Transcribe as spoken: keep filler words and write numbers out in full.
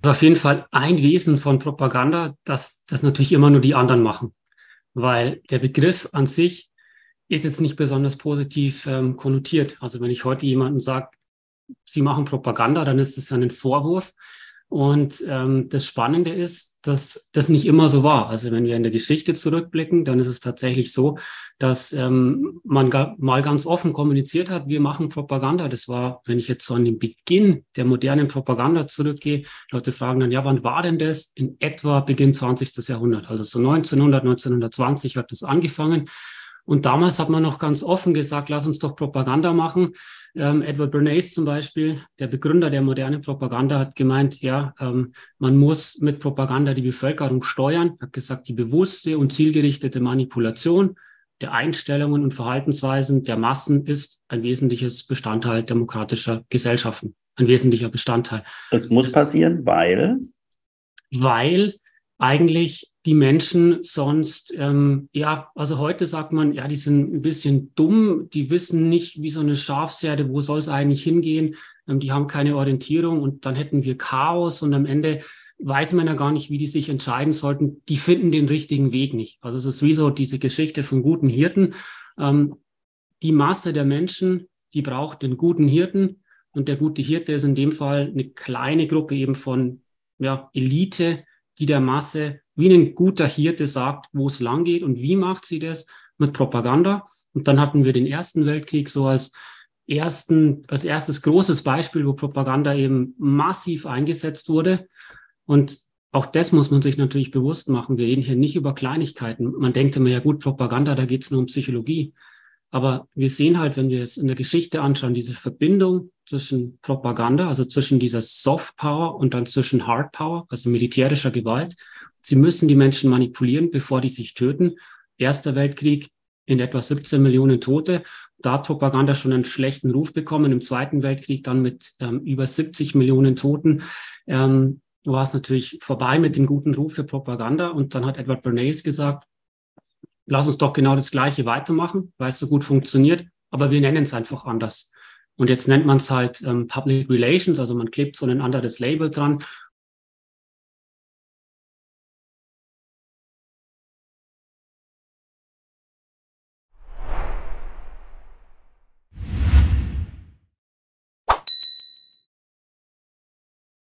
Also auf jeden Fall ein Wesen von Propaganda, dass das natürlich immer nur die anderen machen, weil der Begriff an sich ist jetzt nicht besonders positiv ähm, konnotiert. Also wenn ich heute jemandem sage, Sie machen Propaganda, dann ist das ja ein Vorwurf. Und ähm, das Spannende ist, dass das nicht immer so war. Also wenn wir in der Geschichte zurückblicken, dann ist es tatsächlich so, dass ähm, man ga mal ganz offen kommuniziert hat, wir machen Propaganda. Das war, wenn ich jetzt so an den Beginn der modernen Propaganda zurückgehe, Leute fragen dann, ja, wann war denn das? In etwa Beginn zwanzigsten Jahrhundert. Also so neunzehnhundert, neunzehnhundertzwanzig hat das angefangen. Und damals hat man noch ganz offen gesagt, lass uns doch Propaganda machen. Ähm, Edward Bernays zum Beispiel, der Begründer der modernen Propaganda, hat gemeint, ja, ähm, man muss mit Propaganda die Bevölkerung steuern. Er hat gesagt, die bewusste und zielgerichtete Manipulation der Einstellungen und Verhaltensweisen der Massen ist ein wesentliches Bestandteil demokratischer Gesellschaften, ein wesentlicher Bestandteil. Es muss passieren, weil? Weil eigentlich die Menschen sonst, ähm, ja, also heute sagt man, ja, die sind ein bisschen dumm, die wissen nicht, wie so eine Schafsherde, wo soll es eigentlich hingehen, ähm, die haben keine Orientierung und dann hätten wir Chaos und am Ende weiß man ja gar nicht, wie die sich entscheiden sollten, die finden den richtigen Weg nicht. Also es ist wie so diese Geschichte von guten Hirten. Ähm, die Masse der Menschen, die braucht den guten Hirten und der gute Hirte ist in dem Fall eine kleine Gruppe eben von ja, Elite, die der Masse wie ein guter Hirte sagt, wo es lang geht und wie macht sie das? Mit Propaganda. Und dann hatten wir den Ersten Weltkrieg so als, ersten, als erstes großes Beispiel, wo Propaganda eben massiv eingesetzt wurde. Und auch das muss man sich natürlich bewusst machen. Wir reden hier nicht über Kleinigkeiten. Man denkt immer, ja gut, Propaganda, da geht es nur um Psychologie. Aber wir sehen halt, wenn wir es in der Geschichte anschauen, diese Verbindung zwischen Propaganda, also zwischen dieser Soft Power und dann zwischen Hard Power, also militärischer Gewalt. Sie müssen die Menschen manipulieren, bevor die sich töten. Erster Weltkrieg in etwa siebzehn Millionen Tote. Da hat Propaganda schon einen schlechten Ruf bekommen. Im Zweiten Weltkrieg dann mit ähm, über siebzig Millionen Toten. Ähm, war es natürlich vorbei mit dem guten Ruf für Propaganda. Und dann hat Edward Bernays gesagt, lass uns doch genau das Gleiche weitermachen, weil es so gut funktioniert, aber wir nennen es einfach anders. Und jetzt nennt man es halt ähm, Public Relations, also man klebt so ein anderes Label dran